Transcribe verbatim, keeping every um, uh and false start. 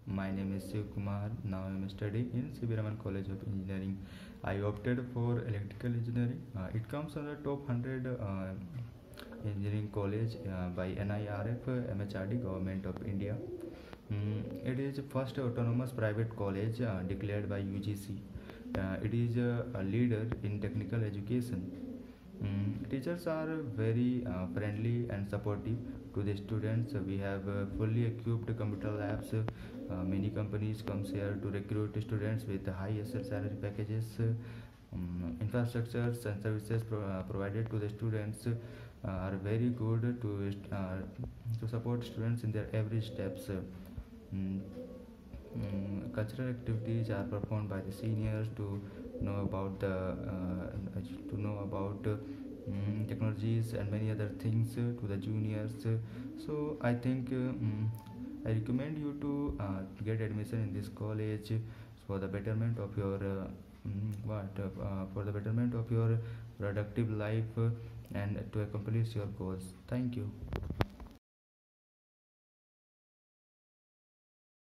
My name is Shiv Kumar. Now I am studying in C V Raman College of Engineering. I opted for electrical engineering. Uh, it comes on the top one hundred uh, engineering college uh, by N I R F M H R D Government of India. Mm, it is first autonomous private college uh, declared by U G C. Uh, it is uh, a leader in technical education. Mm, teachers are very uh, friendly and supportive to the students. We have uh, fully equipped computer labs. Uh, many companies come here to recruit students with high S L salary packages. Um, infrastructures and services pro- uh, provided to the students uh, are very good to uh, to support students in their every steps. Mm, mm, Cultural activities are performed by the seniors to know about the uh, to know about uh, mm, technologies and many other things uh, to the juniors. So I think uh, mm, I recommend you to uh, get admission in this college for the betterment of your uh, mm, what uh, for the betterment of your productive life uh, and to accomplish your goals. Thank you.